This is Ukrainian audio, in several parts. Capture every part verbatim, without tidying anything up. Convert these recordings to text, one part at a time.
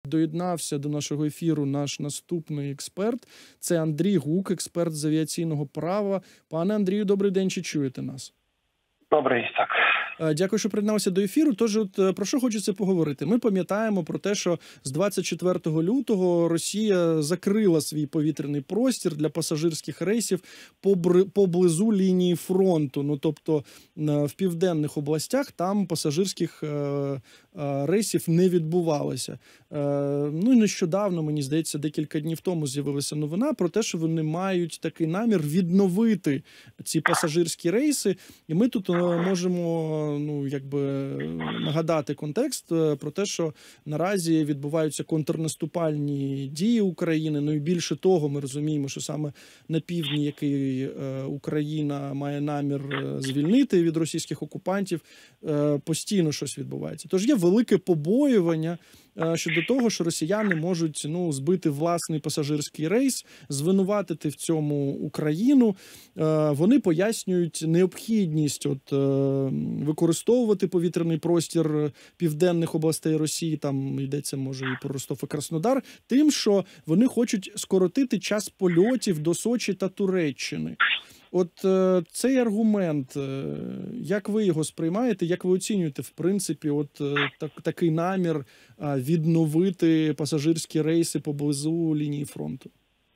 Доєднався до нашого ефіру наш наступний експерт. Це Андрій Гук, експерт з авіаційного права. Пане Андрію, добрий день, чи чуєте нас? Добрий, так. Дякую, що приєдналися до ефіру. Тож, от про що хочеться поговорити? Ми пам'ятаємо про те, що з двадцять четвертого лютого Росія закрила свій повітряний простір для пасажирських рейсів поблизу лінії фронту. Ну, тобто в південних областях там пасажирських рейсів не відбувалося. Ну і нещодавно, мені здається, декілька днів тому з'явилася новина про те, що вони мають такий намір відновити ці пасажирські рейси. І ми тут можемо, ну, якби нагадати контекст про те, що наразі відбуваються контрнаступальні дії України. Ну і більше того, ми розуміємо, що саме на півдні, який Україна має намір звільнити від російських окупантів, постійно щось відбувається. Тож є велике побоювання щодо того, що росіяни можуть, ну, збити власний пасажирський рейс, звинуватити в цьому Україну. Вони пояснюють необхідність от використовувати повітряний простір південних областей Росії, там йдеться, може, і про Ростов і Краснодар, тим, що вони хочуть скоротити час польотів до Сочі та Туреччини. От е, цей аргумент, е, як ви його сприймаєте, як ви оцінюєте, в принципі, от е, так, такий намір е, відновити пасажирські рейси поблизу лінії фронту?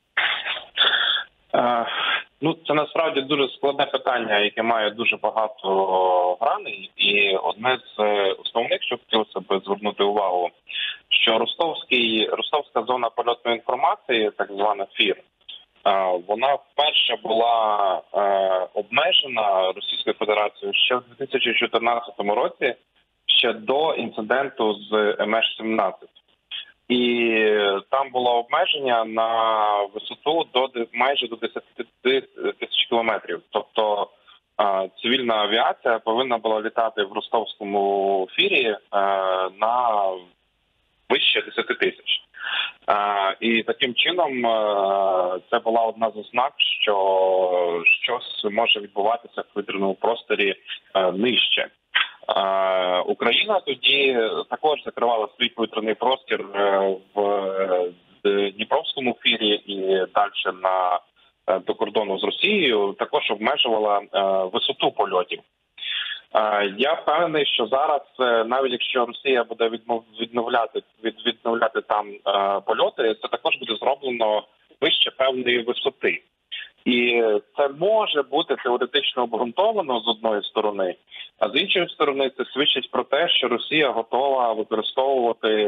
Е, ну, це насправді дуже складне питання, яке має дуже багато граней. І одне з основних, що хотілося б звернути увагу, що Ростовський, Ростовська зона польотної інформації, так звана ФІР, вона вперше була е, обмежена Російською Федерацією ще в дві тисячі чотирнадцятому році, ще до інциденту з ем еш сімнадцять. І там було обмеження на висоту до майже до десяти тисяч кілометрів. Тобто е, цивільна авіація повинна була літати в ростовському фірі е, на вище десяти тисяч. Uh, і таким чином uh, це була одна з ознак, що щось може відбуватися в повітряному просторі uh, нижче. Uh, Україна тоді також закривала свій повітряний простір uh, в Дніпровському фірі і далі на uh, до кордону з Росією, також обмежувала uh, висоту польотів. Я впевнений, що зараз, навіть якщо Росія буде відновляти, відновляти там польоти, це також буде зроблено вище певної висоти. І це може бути теоретично обґрунтовано з одної сторони, а з іншої сторони це свідчить про те, що Росія готова використовувати е-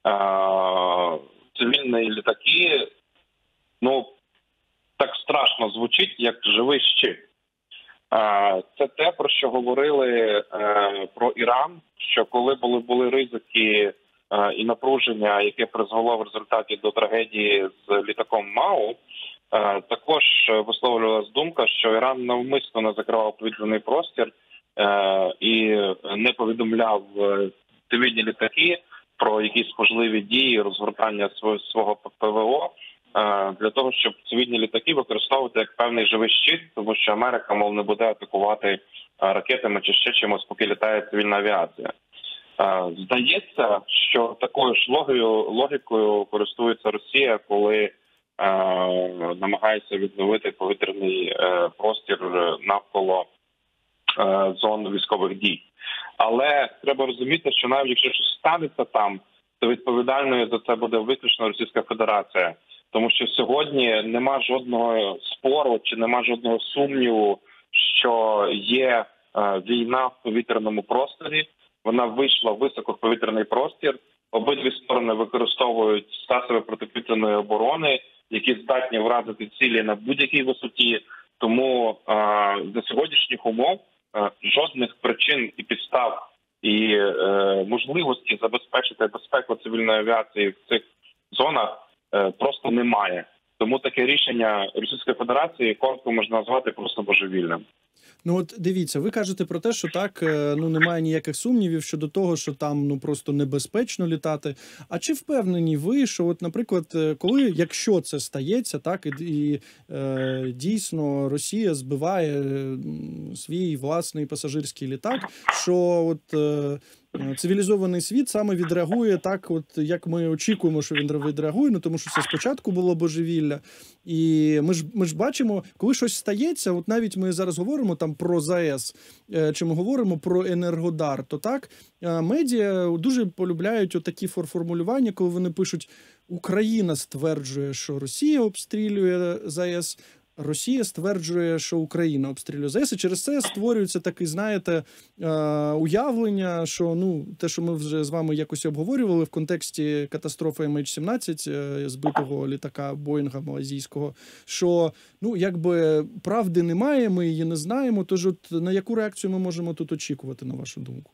цивільні літаки, ну, так страшно звучить, як живий щит. Це те, про що говорили е, про Іран, що коли були, були ризики е, і напруження, яке призвело в результаті до трагедії з літаком МАУ, е, також висловлювалася думка, що Іран навмисно не закривав повітряний простір е, і не повідомляв цивільні літаки про якісь можливі дії розгортання свого, свого ПВО, для того, щоб цивільні літаки використовувати як певний живий щит, тому що Америка, мов, не буде атакувати ракетами чи ще чимось, поки літає цивільна авіація. Здається, що такою ж логікою, логікою користується Росія, коли е, намагається відновити повітряний е, простір навколо е, зон військових дій. Але треба розуміти, що навіть якщо щось станеться там, то відповідальною за це буде виключно Російська Федерація. Тому що сьогодні нема жодного спору чи нема жодного сумніву, що є е, війна в повітряному просторі. Вона вийшла високо в повітряний простір. Обидві сторони використовують засоби протиповітряної оборони, які здатні вразити цілі на будь-якій висоті. Тому е, за сьогоднішніх умов е, жодних причин і підстав і е, можливості забезпечити безпеку цивільної авіації в цих зонах просто немає. Тому таке рішення Російської Федерації коротко можна назвати просто божевільним. Ну от дивіться, ви кажете про те, що так, ну немає ніяких сумнівів щодо того, що там ну просто небезпечно літати. А чи впевнені ви, що от, наприклад, коли, якщо це стається, так, і, і е, дійсно Росія збиває свій власний пасажирський літак, що от е, цивілізований світ саме відреагує так, от як ми очікуємо, що він відреагує, ну тому що це спочатку було божевілля. І ми ж ми ж бачимо, коли щось стається, от навіть ми зараз говоримо там про ЗАЕС, чи ми говоримо про Енергодар, то так медіа дуже полюбляють отакі формулювання, коли вони пишуть: Україна стверджує, що Росія обстрілює ЗАЕС, Росія стверджує, що Україна обстрілює ЗАЕС, і через це створюється такий, знаєте, уявлення, що, ну, те, що ми вже з вами якось обговорювали в контексті катастрофи ем ейч сімнадцять, збитого літака Боїнга малайзійського, що, ну, якби правди немає, ми її не знаємо, тож от на яку реакцію ми можемо тут очікувати, на вашу думку?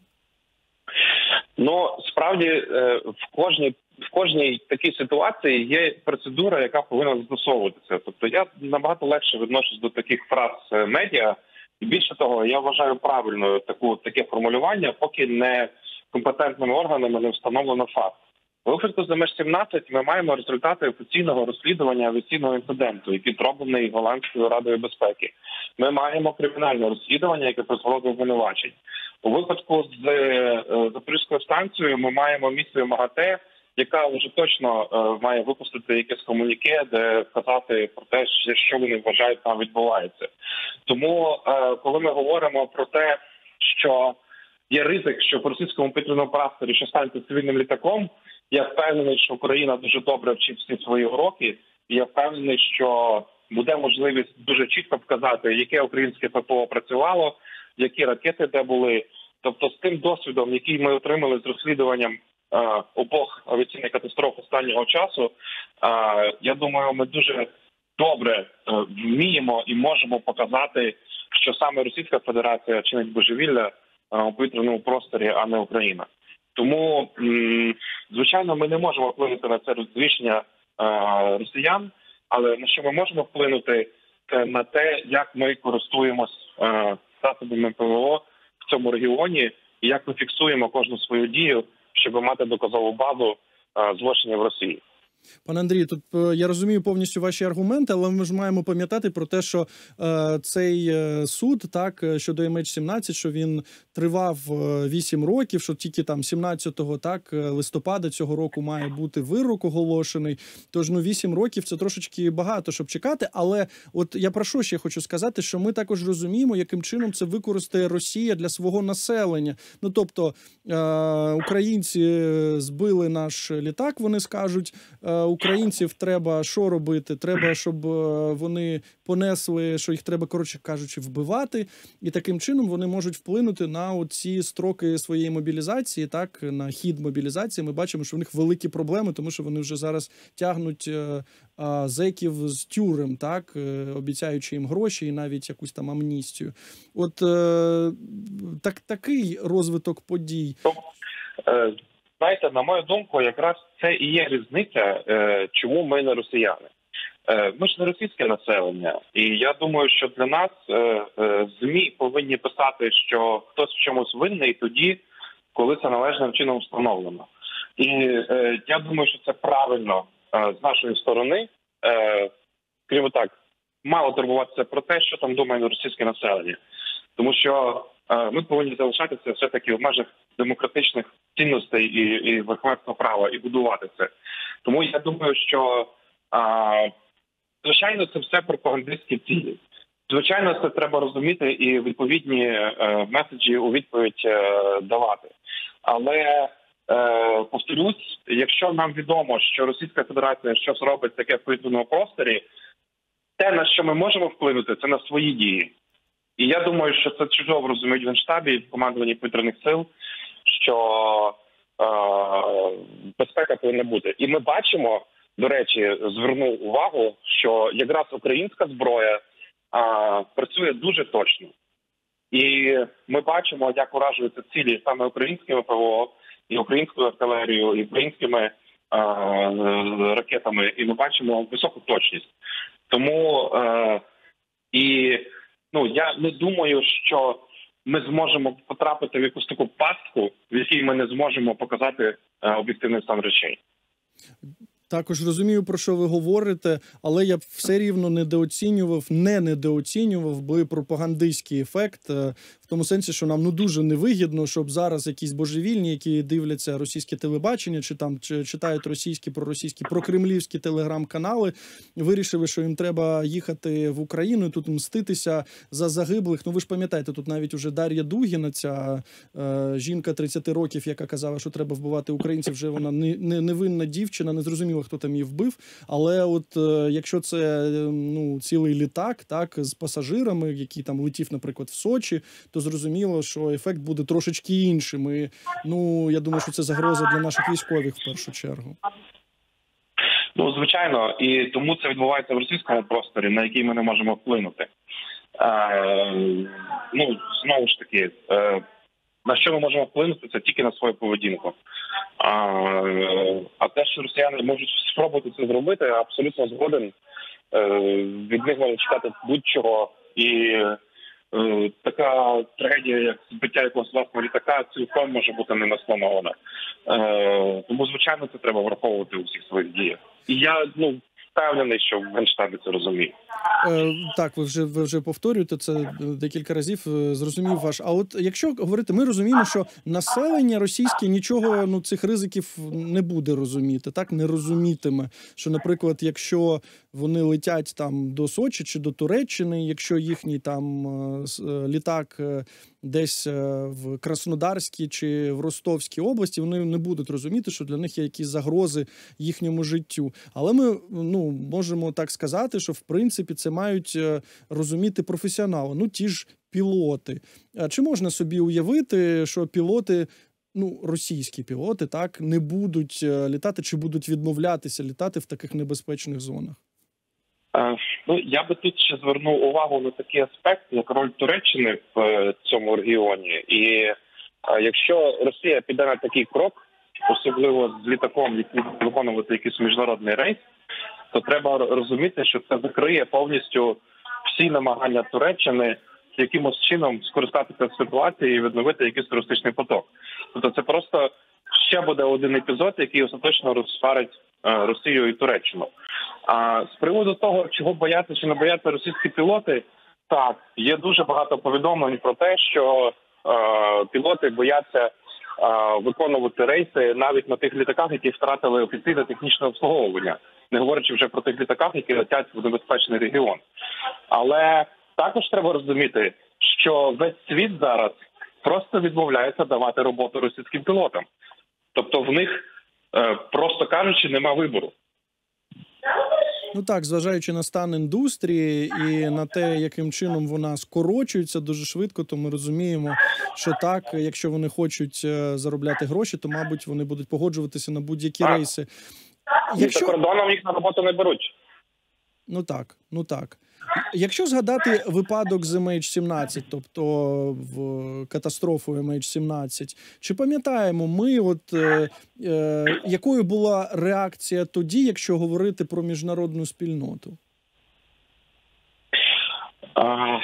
Ну, справді, в кожній в кожній такій ситуації є процедура, яка повинна застосовуватися. Тобто я набагато легше відношусь до таких фраз медіа, і більше того, я вважаю правильною таку таке формулювання, поки не компетентними органами не встановлено факт. У випадку з ем ейч сімнадцять ми маємо результати офіційного розслідування авіаційного інциденту, який зроблений Голландською радою безпеки. Ми маємо кримінальне розслідування, яке призвело до обвинувачень. У випадку з Запорізькою станцією ми маємо місію МАГАТЕ, яка вже точно е, має випустити якесь комуніке, де вказати про те, що вони вважають там відбувається. Тому, е, коли ми говоримо про те, що є ризик, що в російському повітряному просторі що станеться цивільним літаком, я впевнений, що Україна дуже добре вчить всі свої уроки, і я впевнений, що буде можливість дуже чітко вказати, яке українське ППО працювало, які ракети де були. Тобто з тим досвідом, який ми отримали з розслідуванням обох авіаційних катастроф останнього часу, я думаю, ми дуже добре вміємо і можемо показати, що саме Російська Федерація чинить божевілля у повітряному просторі, а не Україна. Тому, звичайно, ми не можемо вплинути на це розвіщення росіян, але на що ми можемо вплинути, це на те, як ми користуємось засобами ПВО в цьому регіоні і як ми фіксуємо кожну свою дію, щоб мати доказову базу злочинів Росії. Пане Андрію, тут я розумію повністю ваші аргументи, але ми ж маємо пам'ятати про те, що е, цей суд, так, щодо ем ейч сімнадцять, що він тривав вісім років, що тільки там сімнадцятого так, листопада цього року має бути вирок оголошений. Тож, ну, вісім років – це трошечки багато, щоб чекати. Але от я про що ще хочу сказати, що ми також розуміємо, яким чином це використає Росія для свого населення. Ну, тобто, е, українці збили наш літак, вони скажуть, українців треба що робити? Треба, щоб вони понесли, що їх треба, коротше кажучи, вбивати. І таким чином вони можуть вплинути на ці строки своєї мобілізації, так, на хід мобілізації. Ми бачимо, що в них великі проблеми, тому що вони вже зараз тягнуть а, зеків з тюрем, так, обіцяючи їм гроші і навіть якусь там амністію. От е, так, такий розвиток подій. Знаєте, на мою думку, якраз це і є різниця, чому ми не росіяни. Ми ж не російське населення, і я думаю, що для нас ЗМІ повинні писати, що хтось в чомусь винний тоді, коли це належним чином встановлено. І я думаю, що це правильно з нашої сторони, скажімо так, мало турбуватися про те, що там думає російське населення. Тому що ми повинні залишатися все-таки в межах демократичних цінностей і, і верховенства права, і будувати це. Тому я думаю, що, а, звичайно, це все пропагандистські цілі. Звичайно, це треба розуміти і відповідні е, меседжі у відповідь е, давати. Але, е, повторюсь, якщо нам відомо, що Російська Федерація щось робить таке в повітряному просторі, те, на що ми можемо вплинути, це на свої дії. І я думаю, що це чудово розуміють в Генштабі і в командуванні повітряних сил, що е, безпека повинна бути. І ми бачимо, до речі, звернув увагу, що якраз українська зброя е, працює дуже точно. І ми бачимо, як уражуються цілі саме українськими ПВО, і українською артилерією, і українськими е, ракетами, і ми бачимо високу точність. Тому е, і ну я не думаю, що ми зможемо потрапити в якусь таку пастку, в якій ми не зможемо показати е, об'єктивний стан речей. Також розумію, про що ви говорите, але я б все рівно недооцінював, не недооцінював би пропагандистський ефект в тому сенсі, що нам ну дуже невигідно, щоб зараз якісь божевільні, які дивляться російське телебачення, чи там чи читають російські, проросійські, прокремлівські телеграм-канали, вирішили, що їм треба їхати в Україну і тут мститися за загиблих. Ну ви ж пам'ятаєте, тут навіть уже Дар'я Дугіна, ця е, жінка тридцяти років, яка казала, що треба вбивати українців, вже вона не, не, невинна дівчина, не зрозуміло, хто там її вбив. Але от е, якщо це ну, цілий літак, так, з пасажирами, який там летів, наприклад, в Сочі, то зрозуміло, що ефект буде трошечки іншим. І, ну, я думаю, що це загроза для наших військових в першу чергу. Ну, звичайно, і тому це відбувається в російському просторі, на який ми не можемо вплинути. Е, ну, знову ж таки, е, на що ми можемо вплинути, це тільки на свою поведінку. А, а те, що росіяни можуть спробувати це зробити, я абсолютно згоден. Е, від них можна чекати будь-чого. І е, така трагедія, як збиття якогось власного літака, цілком може бути не наспланована. Е, тому, звичайно, це треба враховувати у всіх своїх діях. І я, ну, впевнений, що в Генштабі це розуміє. Е, так, ви вже, ви вже повторюєте це декілька разів, зрозумів ваш. А от якщо говорити, ми розуміємо, що населення російське нічого, ну, цих ризиків не буде розуміти, так, не розумітиме. Що, наприклад, якщо вони летять там до Сочі чи до Туреччини, якщо їхній там літак десь в Краснодарській чи в Ростовській області, вони не будуть розуміти, що для них є якісь загрози їхньому життю. Але ми, ну, можемо так сказати, що в принципі це мають розуміти професіонали, ну ті ж пілоти. А чи можна собі уявити, що пілоти, ну, російські пілоти, так, не будуть літати чи будуть відмовлятися літати в таких небезпечних зонах? Ну, я би тут ще звернув увагу на такий аспект, як роль Туреччини в цьому регіоні. І якщо Росія піде на такий крок, особливо з літаком, який буде виконувати якийсь міжнародний рейс, то треба розуміти, що це закриє повністю всі намагання Туреччини якимось чином скористатися ситуацією і відновити якийсь туристичний поток. Тобто це просто ще буде один епізод, який остаточно розсварить Росію і Туреччину. А з приводу того, чого бояться чи не бояться російські пілоти, так, є дуже багато повідомлень про те, що е, пілоти бояться е, виконувати рейси навіть на тих літаках, які втратили офіційне технічне обслуговування, не говорячи вже про тих літаках, які летять в небезпечний регіон. Але також треба розуміти, що весь світ зараз просто відмовляється давати роботу російським пілотам. Тобто в них, е, просто кажучи, нема вибору. Ну так, зважаючи на стан індустрії і на те, яким чином вона скорочується дуже швидко, то ми розуміємо, що так, якщо вони хочуть заробляти гроші, то, мабуть, вони будуть погоджуватися на будь-які а, рейси. Якщо... За кордоном їх на роботу не беруть. Ну так, ну так. Якщо згадати випадок з ем ейч сімнадцять, тобто в катастрофу ем ейч сімнадцять, чи пам'ятаємо ми, от е, е, якою була реакція тоді, якщо говорити про міжнародну спільноту? А,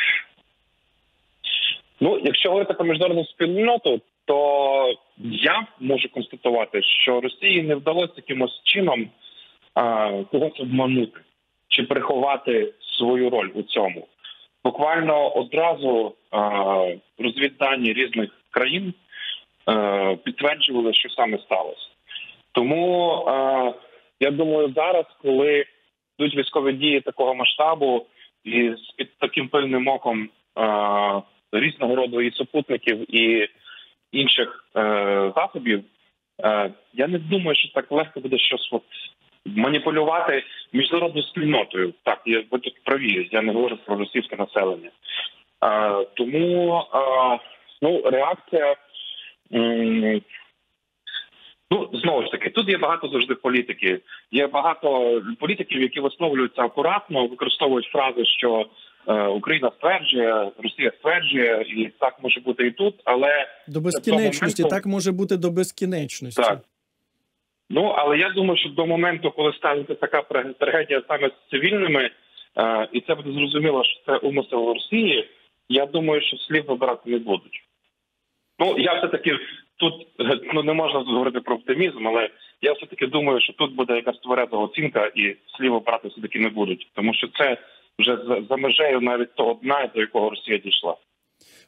ну, якщо говорити про міжнародну спільноту, то я можу констатувати, що Росії не вдалося якимось чином а, когось обманути чи приховати свою роль у цьому. Буквально одразу е, розвіддані різних країн е, підтверджували, що саме сталося. Тому, е, я думаю, зараз, коли йдуть військові дії такого масштабу і під таким пильним оком е, різного роду і супутників, і інших е, засобів, е, я не думаю, що так легко буде щось от маніпулювати міжнародною спільнотою. Так, я ви тут праві, я не говорю про російське населення. А, тому, а, ну, реакція, м, ну, знову ж таки, тут є багато завжди політики. Є багато політиків, які висловлюються акуратно, використовують фрази, що е, Україна стверджує, Росія стверджує, і так може бути і тут, але... До безкінечності, моменту... так може бути до безкінечності. Так. Ну, але я думаю, що до моменту, коли станеться така трагедія саме з цивільними, е, і це буде зрозуміло, що це умисел Росії, я думаю, що слів вибирати не будуть. Ну, я все-таки тут, ну, не можна говорити про оптимізм, але я все-таки думаю, що тут буде якась твереза оцінка і слів вибирати все-таки не будуть. Тому що це вже за, за межею навіть того дна, до якого Росія дійшла.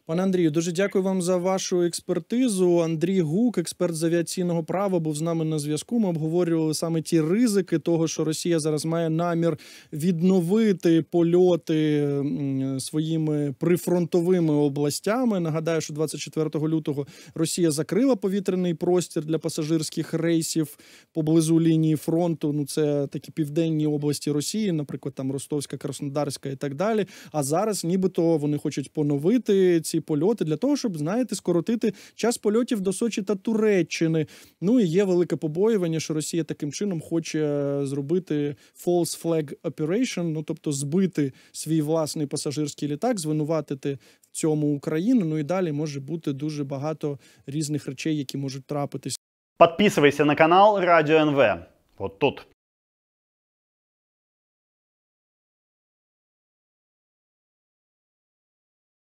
Пане Андрію, дуже дякую вам за вашу експертизу. Андрій Гук, експерт з авіаційного права, був з нами на зв'язку. Ми обговорювали саме ті ризики того, що Росія зараз має намір відновити польоти своїми прифронтовими областями. Нагадаю, що двадцять четвертого лютого Росія закрила повітряний простір для пасажирських рейсів поблизу лінії фронту. Ну, це такі південні області Росії, наприклад, там Ростовська, Краснодарська і так далі. А зараз нібито вони хочуть поновити ці польоти для того, щоб, знаєте, скоротити час польотів до Сочі та Туреччини. Ну і є велике побоювання, що Росія таким чином хоче зробити false flag operation, ну тобто збити свій власний пасажирський літак, звинуватити в цьому Україну. Ну і далі може бути дуже багато різних речей, які можуть трапитись. Подписывайся на канал Радио эн вэ. Вот тут.